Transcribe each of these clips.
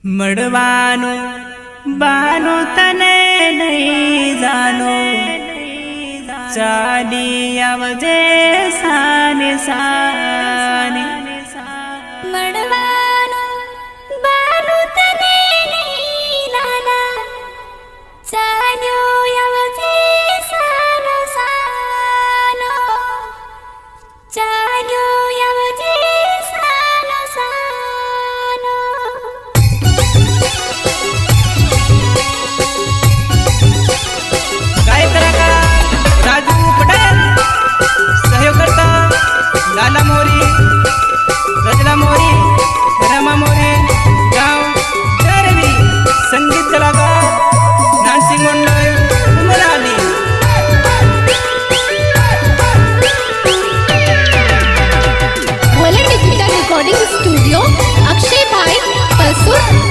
मड़वानो बानो तने नहीं जानो चाली आवजे साने साने मड़वानो बानो तने नहीं जाना चालियो आवजे सानो सानो चालियो आवजे सानो सानो राजू पटेल सहयोगकर्ता लाला मोरी रजला मोरी रमा मोरी गांव चरवी संगीत कलाकार Nansingh Mandal Umrali Bhole digital recording studio Akshay भाई परसुर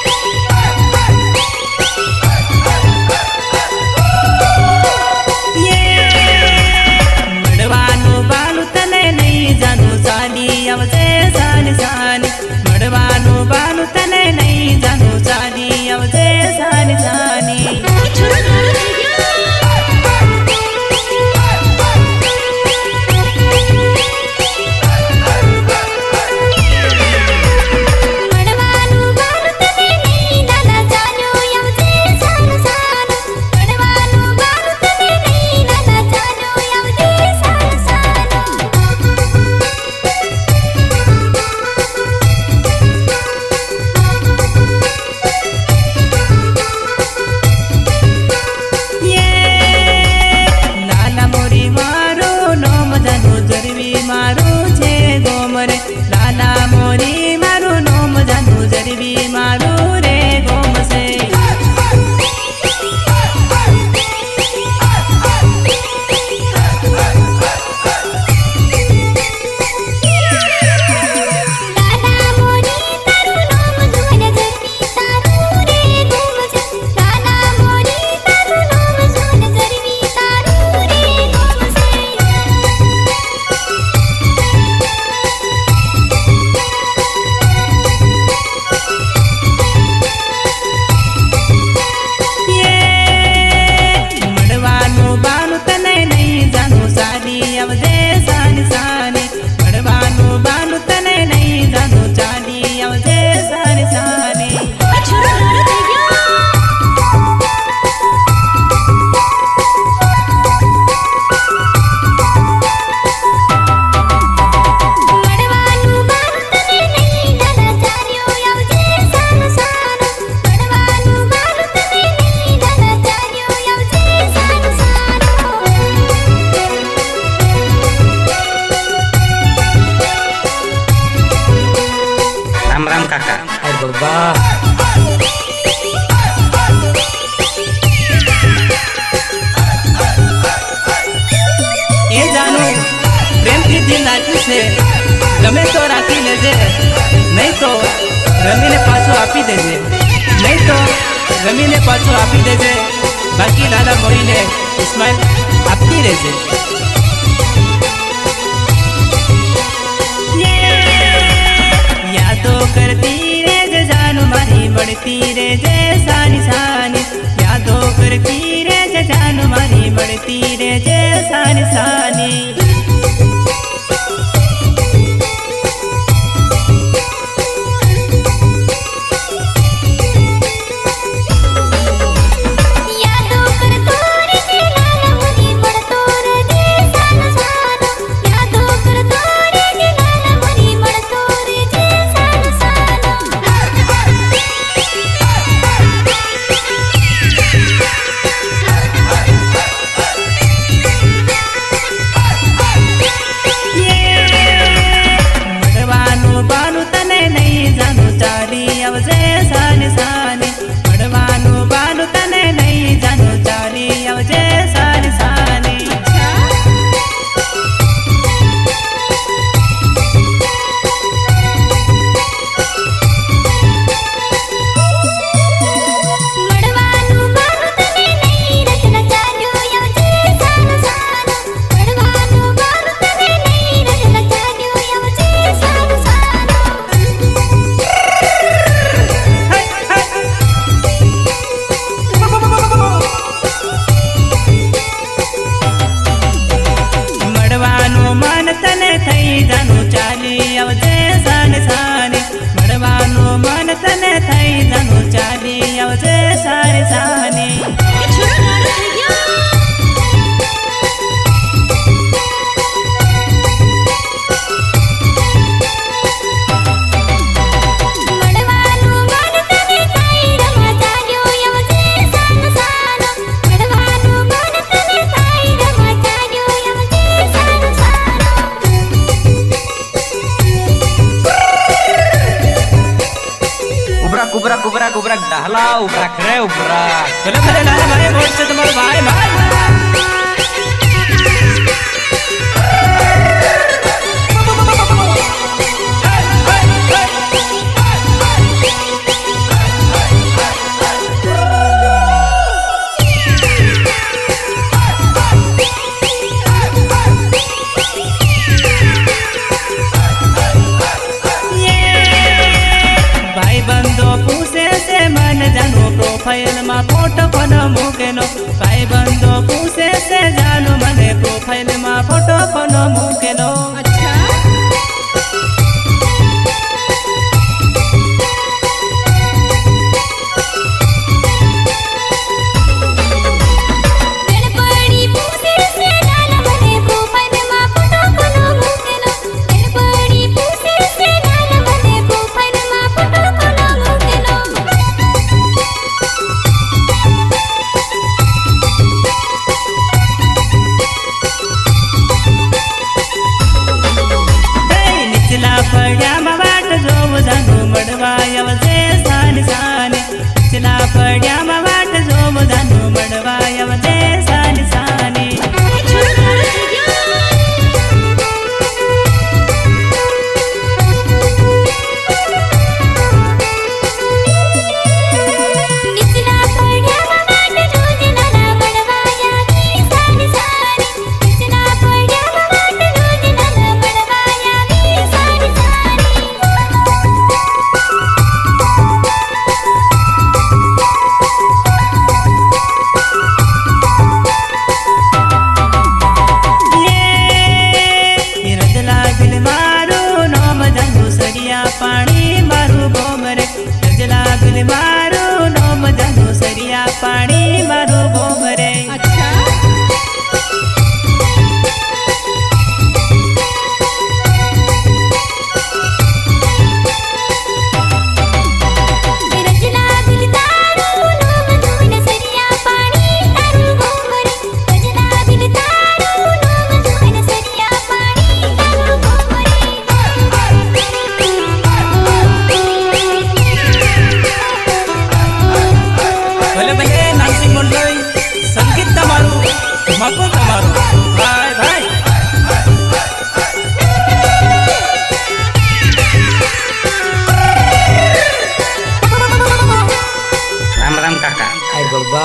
गमे तो राखी लेजे नहीं तो रमी ने पाछो आपी देजे नहीं तो रमी ने पाछो आपी देजे बाकी लाला मोरी ने इस्माइल आपकी रेजे यादों करती रे जानू मारी बढ़ती रे जे सानी सानी यादों करती रे जानू मारी बढ़ती रे जे सानी सानी उबरा उबरा उबरा डाला उबरा करे उबरा भले भले लाला भाई वोट से तुम्हारे भाई भाई प्रोफाइल मा फोटो कोनो मुकेनो भाई बंदो पूछे से जानो मने प्रोफाइल मा फोटो कोनो मुकेनो अच्छा गणपति पूछे से जानो मने प्रोफाइल मा फोटो कोनो मुकेनो गणपति पूछे से जानो मने प्रोफाइल मा फोटो कोनो मुकेनो पड्या वाट जो जानो मडवायव जे सान साने चला पड्या वाट जो जानो मडवायव जे सान साने पानी मारू बोमरे गजला बिल मारू नोम जानो सरिया पानी मारू बोमरे अच्छा गजला बिल तारू नोम जानो सरिया पानी तारू बोमरे गजला बिल तारू नोम जानो सरिया पानी तारू बोमरे भले भले नासिक मंडळी संगीत तमारू मको तमारू भाई भाई राम राम काका हाय बाबा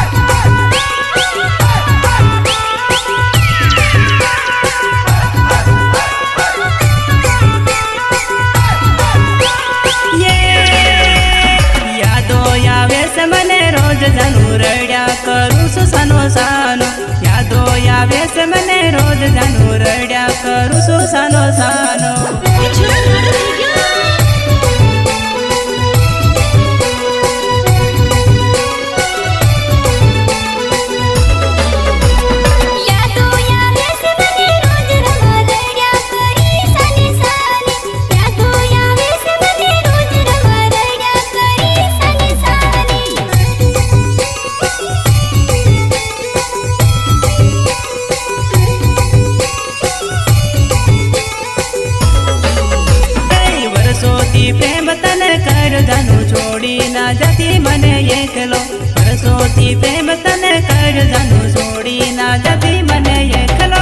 रोज जानू रड्या करू सुसानो सानो यादो यावे से मने रोज जानू रड्या करू सुसानो सानो प्रेम तन कर जानू छोड़ी ना जाती मने एकलो परसोती प्रेम तन कर जानू छोड़ी ना जाती मने एकलो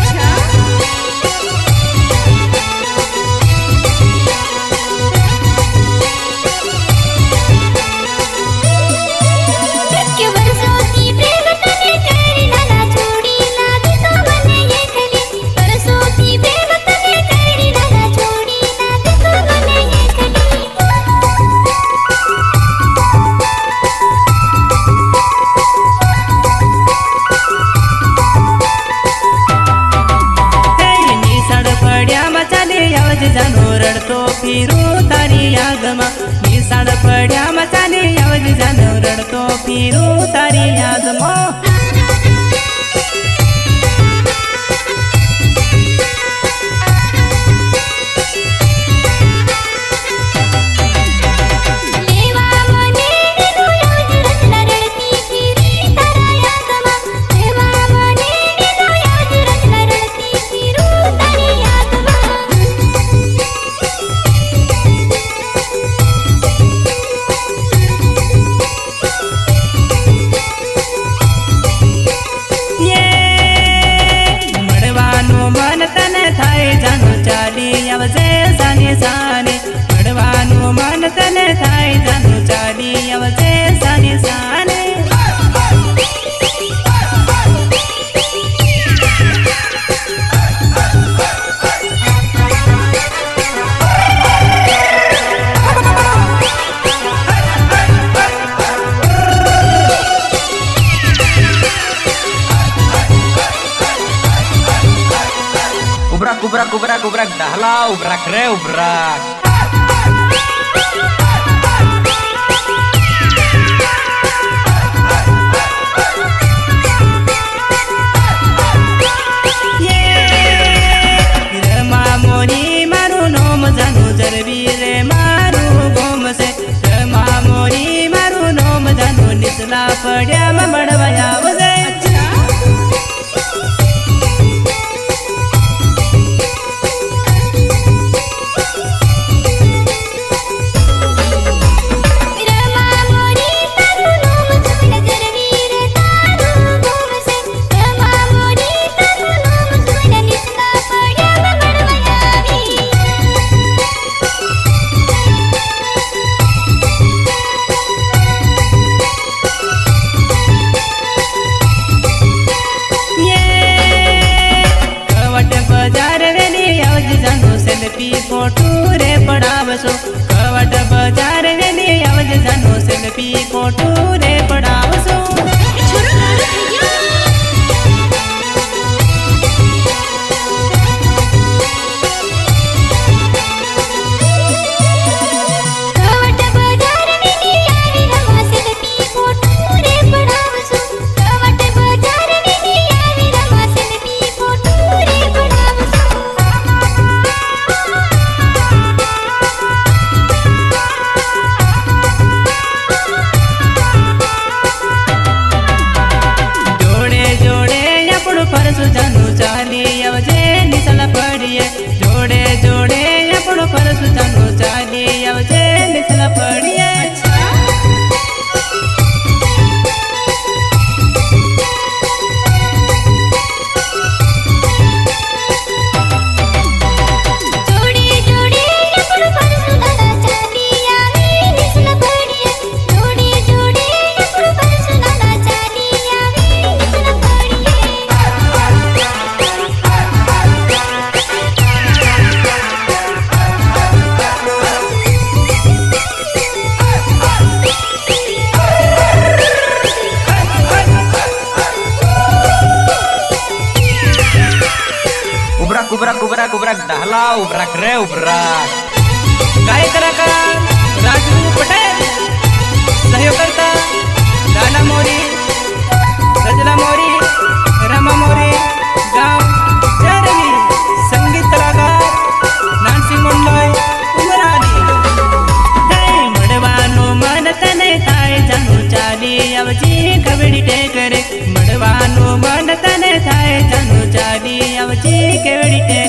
जानो रड़तो फिरू तारी याद मा निसाड़ पड्या मचाने यावज जानो रड़तो फिरू तारी याद मा dahla ubrak re ubrak. પડ્યા મળવાયા વજે फोटो रे पड़ावसो कवट बाजार ने आवज जानो सेल्फी फोटो रे पड़ावसो जानो चाली अवजे निसला पड़िए जोड़े जोड़े अपनो परसु जानो चाली अवजे निसला पड़िए ubrak ubrak dahla ubrak re ubrak. गायक कलाकार राजू पटेल सहयोगकर्ता दाना मोरी रजना मोरी रमा मोरी गांव जरवी संगीत कलाकार नानसी मंडल उमरानी मड़वानो मन तने थाय जानो चाली अवजी कवड़ी टेकरे मड़वानो मन तने थाय जानो चाली अवजी कवड़ी